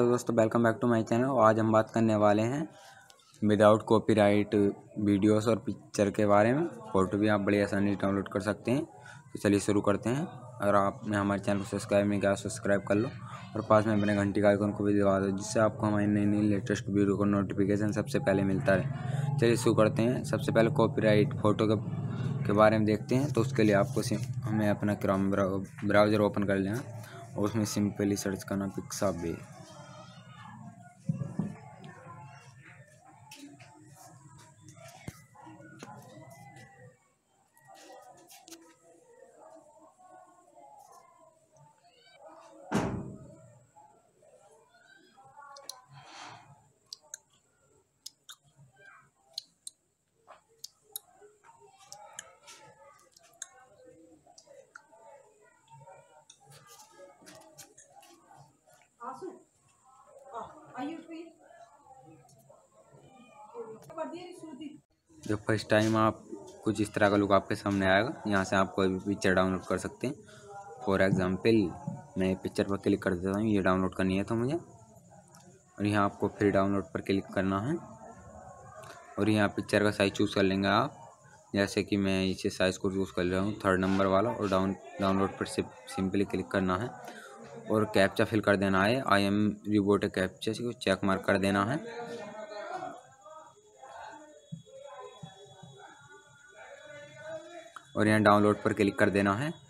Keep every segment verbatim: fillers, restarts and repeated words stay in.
दोस्तों, welcome back to my channel. आज हम बात करने वाले हैं विदाउट कॉपीराइट वीडियोस और पिक्चर के बारे में। फ़ोटो भी आप बड़ी आसानी से डाउनलोड कर सकते हैं। तो चलिए शुरू करते हैं। अगर आपने हमारे चैनल को सब्सक्राइब नहीं किया, सब्सक्राइब कर लो और पास में अपने घंटी का आइकन को भी दबा दो, जिससे आपको हमारी नई नई लेटेस्ट वीडियो का नोटिफिकेशन सबसे पहले मिलता रहे। चलिए शुरू करते हैं। सबसे पहले कॉपीराइट फ़ोटो के के बारे में देखते हैं। तो उसके लिए आपको हमें अपना क्रोम ब्राउज़र ओपन कर लेना और उसमें सिंपली सर्च करना पिक्साबे। जब फर्स्ट टाइम आप कुछ इस तरह का लुक आपके सामने आएगा, यहाँ से आप कोई भी पिक्चर डाउनलोड कर सकते हैं। फॉर एग्जांपल मैं पिक्चर पर क्लिक कर देता हूँ, ये डाउनलोड करनी है तो मुझे, और यहाँ आपको फिर डाउनलोड पर क्लिक करना है और यहाँ पिक्चर का साइज़ चूज़ कर लेंगे आप। जैसे कि मैं इसे साइज़ को चूज़ कर रहा हूँ थर्ड नंबर वाला, और डाउन डाउनलोड पर सिंपली क्लिक करना है और कैप्चा फिल कर देना है। आई एम रिबोट कैप्चा को चेक मार्क कर देना है और यहाँ डाउनलोड पर क्लिक कर देना है।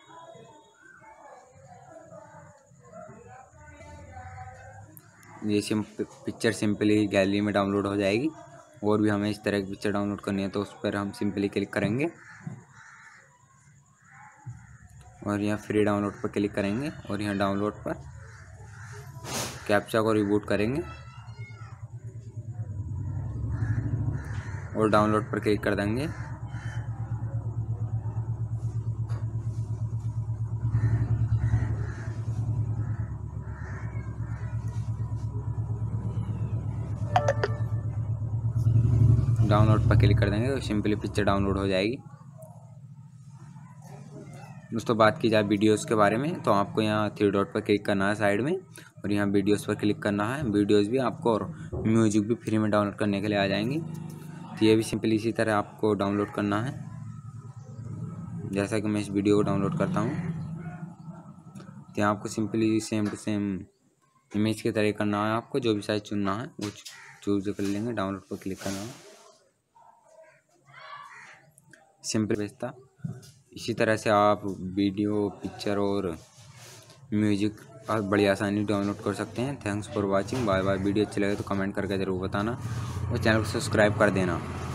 ये सिम पिक्चर सिंपली गैलरी में डाउनलोड हो जाएगी। और भी हमें इस तरह की पिक्चर डाउनलोड करनी है तो उस पर हम सिंपली क्लिक करेंगे और यहाँ फ्री डाउनलोड पर क्लिक करेंगे और यहाँ डाउनलोड पर कैप्चा को रिबूट करेंगे और डाउनलोड पर क्लिक कर देंगे। डाउनलोड पर क्लिक कर देंगे तो सिंपली पिक्चर डाउनलोड हो जाएगी। दोस्तों, बात की जाए वीडियोस के बारे में तो आपको यहाँ थ्री डॉट पर क्लिक करना है साइड में और यहाँ वीडियोस पर क्लिक करना है। वीडियोस भी आपको और म्यूजिक भी फ्री में डाउनलोड करने के लिए आ जाएंगी। तो ये भी सिंपली इसी तरह आपको डाउनलोड करना है। जैसा कि मैं इस वीडियो को डाउनलोड करता हूँ तो यहाँ आपको simply same to same image की तरह करना है। आपको जो भी साइज चुनना है वो चूज कर लेंगे, डाउनलोड पर क्लिक करना है, सिंपल भेजता। इसी तरह से आप वीडियो, पिक्चर और म्यूजिक आप बड़ी आसानी डाउनलोड कर सकते हैं। Thanks for watching. Bye bye. Video अच्छी लगे तो कमेंट करके ज़रूर बताना और चैनल को सब्सक्राइब कर देना।